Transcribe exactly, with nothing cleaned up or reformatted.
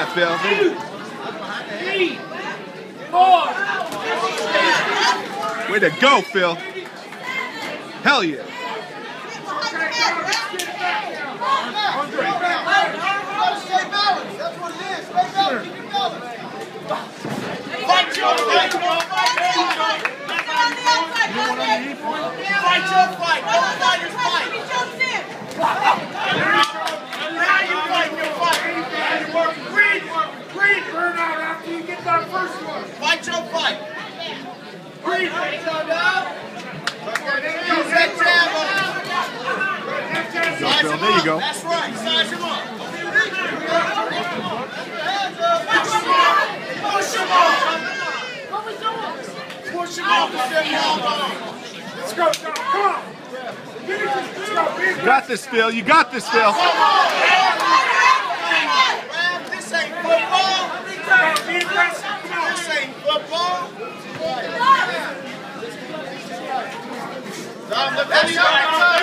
that, Phil. Three, four. Way to go, Phil. Hell yeah. Fight your fight, come on, fight. Fight your fight, all fighters fight. Now you fight your fight. Breathe, breathe, burn out after you get that first one. Fight your fight. Breathe, use that jab on. Size him There you up. go. That's right, size him up. Push him off. Push him off with them long arms. Let's go, John. Come on. Let's go. You got this, Phil. You got this, Phil. This ain't football. This ain't football. Dom, look at